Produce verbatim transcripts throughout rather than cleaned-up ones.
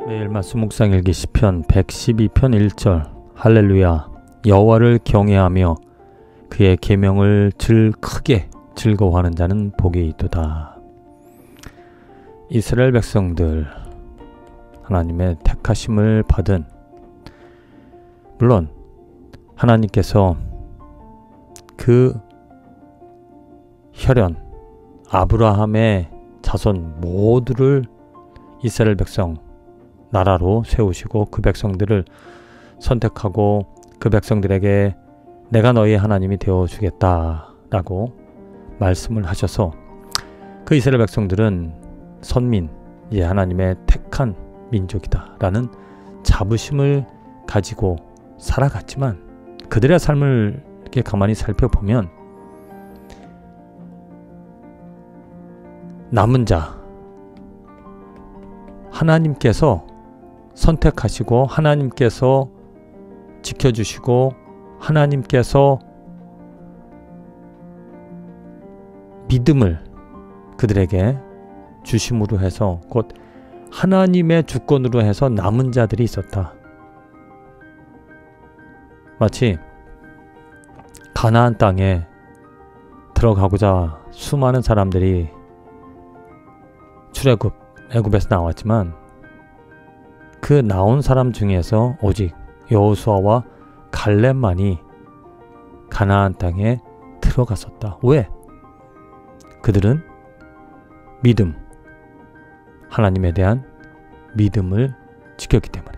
매일 말씀 묵상 일기 시편 백십이 편 일 절. 할렐루야. 여호와를 경외하며 그의 계명을 즐 크게 즐거워하는 자는 복이 있도다. 이스라엘 백성들, 하나님의 택하심을 받은, 물론 하나님께서 그 혈연 아브라함의 자손 모두를 이스라엘 백성 나라로 세우시고 그 백성들을 선택하고 그 백성들에게 내가 너희의 하나님이 되어주겠다라고 말씀을 하셔서 그 이스라엘 백성들은 선민, 이제 하나님의 택한 민족이다 라는 자부심을 가지고 살아갔지만 그들의 삶을 이렇게 가만히 살펴보면 남은 자, 하나님께서 선택하시고 하나님께서 지켜주시고 하나님께서 믿음을 그들에게 주심으로 해서 곧 하나님의 주권으로 해서 남은 자들이 있었다. 마치 가나안 땅에 들어가고자 수많은 사람들이 출애굽, 애굽에서 나왔지만 그 나온 사람 중에서 오직 여호수아와 갈렙만이 가나안 땅에 들어갔었다. 왜? 그들은 믿음, 하나님에 대한 믿음을 지켰기 때문에.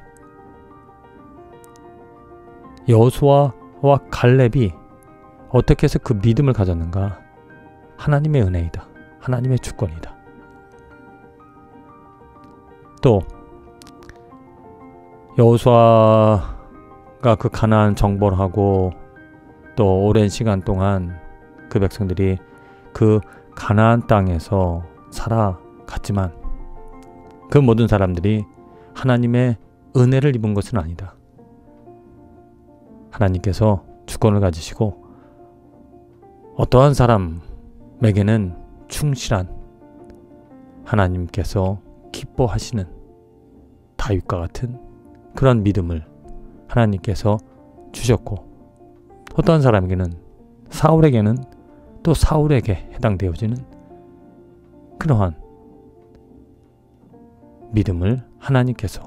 여호수아와 갈렙이 어떻게 해서 그 믿음을 가졌는가? 하나님의 은혜이다. 하나님의 주권이다. 또 여호수아가 그 가나안 정벌을 하고 또 오랜 시간 동안 그 백성들이 그 가나안 땅에서 살아갔지만 그 모든 사람들이 하나님의 은혜를 입은 것은 아니다. 하나님께서 주권을 가지시고 어떠한 사람에게는 충실한 하나님께서 기뻐하시는 다윗과 같은 그런 믿음을 하나님께서 주셨고 어떠한 사람에게는 사울에게는 또 사울에게 해당되어지는 그러한 믿음을 하나님께서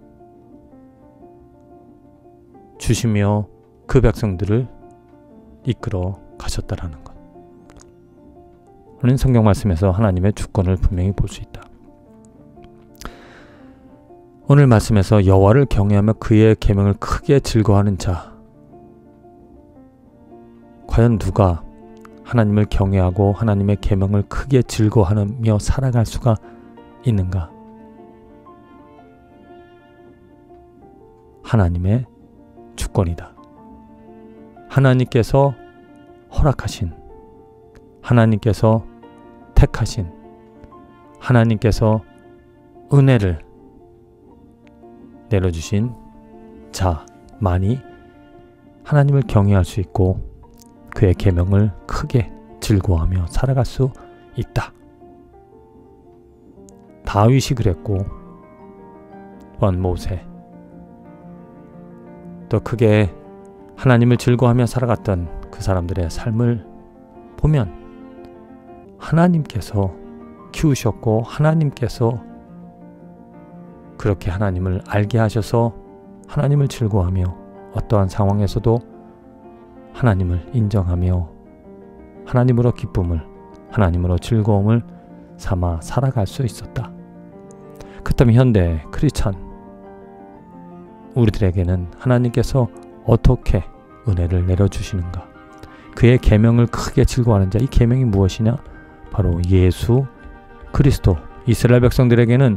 주시며 그 백성들을 이끌어 가셨다라는 것. 오늘 성경 말씀에서 하나님의 주권을 분명히 볼 수 있다. 오늘 말씀에서 여호와를 경외하며 그의 계명을 크게 즐거워하는 자, 과연 누가 하나님을 경외하고 하나님의 계명을 크게 즐거워하며 살아갈 수가 있는가? 하나님의 주권이다. 하나님께서 허락하신, 하나님께서 택하신, 하나님께서 은혜를 내려주신 자만이 하나님을 경외할 수 있고 그의 계명을 크게 즐거워하며 살아갈 수 있다. 다윗이 그랬고 또한 모세, 또 크게 하나님을 즐거워하며 살아갔던 그 사람들의 삶을 보면 하나님께서 키우셨고 하나님께서 그렇게 하나님을 알게 하셔서 하나님을 즐거워하며 어떠한 상황에서도 하나님을 인정하며 하나님으로 기쁨을, 하나님으로 즐거움을 삼아 살아갈 수 있었다. 그렇다면 현대 크리스찬 우리들에게는 하나님께서 어떻게 은혜를 내려주시는가? 그의 계명을 크게 즐거워하는 자, 이 계명이 무엇이냐? 바로 예수 그리스도. 이스라엘 백성들에게는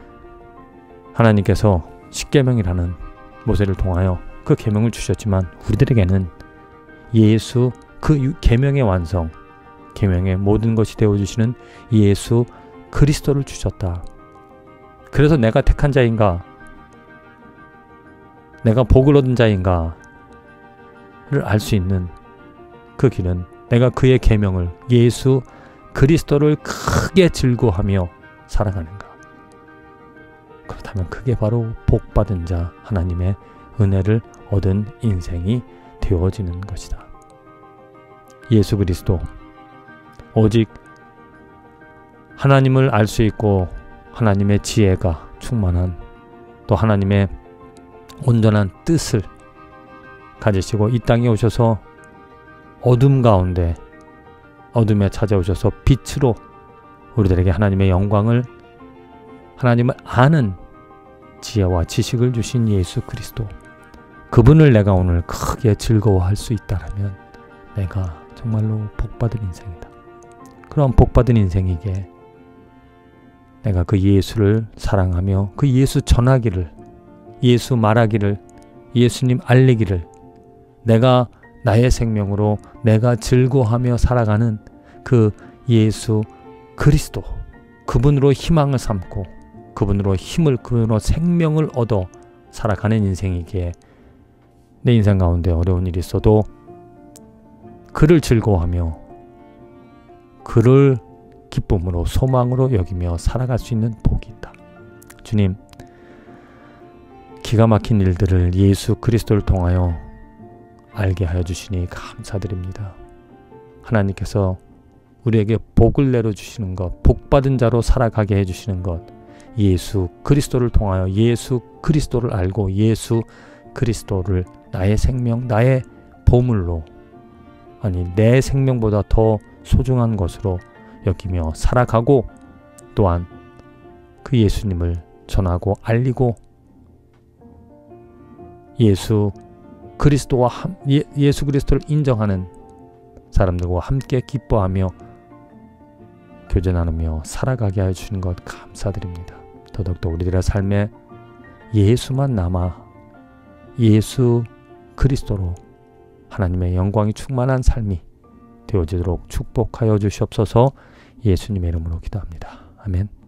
하나님께서 십계명이라는 모세를 통하여 그 계명을 주셨지만 우리들에게는 예수, 그 계명의 완성, 계명의 모든 것이 되어주시는 예수 그리스도를 주셨다. 그래서 내가 택한 자인가? 내가 복을 얻은 자인가를 알 수 있는 그 길은 내가 그의 계명을, 예수 그리스도를 크게 즐거워하며 살아가는가? 그렇다면 하면 그게 바로 복받은 자, 하나님의 은혜를 얻은 인생이 되어지는 것이다. 예수 그리스도, 오직 하나님을 알 수 있고 하나님의 지혜가 충만한, 또 하나님의 온전한 뜻을 가지시고 이 땅에 오셔서 어둠 가운데, 어둠에 찾아오셔서 빛으로 우리들에게 하나님의 영광을, 하나님을 아는 지혜와 지식을 주신 예수 그리스도, 그분을 내가 오늘 크게 즐거워할 수 있다면 내가 정말로 복받은 인생이다. 그런 복받은 인생이기에 내가 그 예수를 사랑하며 그 예수 전하기를, 예수 말하기를, 예수님 알리기를, 내가 나의 생명으로 내가 즐거워하며 살아가는 그 예수 그리스도, 그분으로 희망을 삼고 그분으로 힘을, 그분으로 생명을 얻어 살아가는 인생이기에 내 인생 가운데 어려운 일이 있어도 그를 즐거워하며 그를 기쁨으로, 소망으로 여기며 살아갈 수 있는 복이 있다. 주님, 기가 막힌 일들을 예수 그리스도를 통하여 알게 하여 주시니 감사드립니다. 하나님께서 우리에게 복을 내려주시는 것, 복받은 자로 살아가게 해주시는 것, 예수 그리스도를 통하여 예수 그리스도를 알고 예수 그리스도를 나의 생명, 나의 보물로, 아니 내 생명보다 더 소중한 것으로 여기며 살아가고, 또한 그 예수님을 전하고 알리고 예수 그리스도와 함, 예, 예수 그리스도를 인정하는 사람들과 함께 기뻐하며 교제 나누며 살아가게 하여 주시는 것 감사드립니다. 더더욱더 우리들의 삶에 예수만 남아 예수 그리스도로 하나님의 영광이 충만한 삶이 되어지도록 축복하여 주시옵소서. 예수님의 이름으로 기도합니다. 아멘.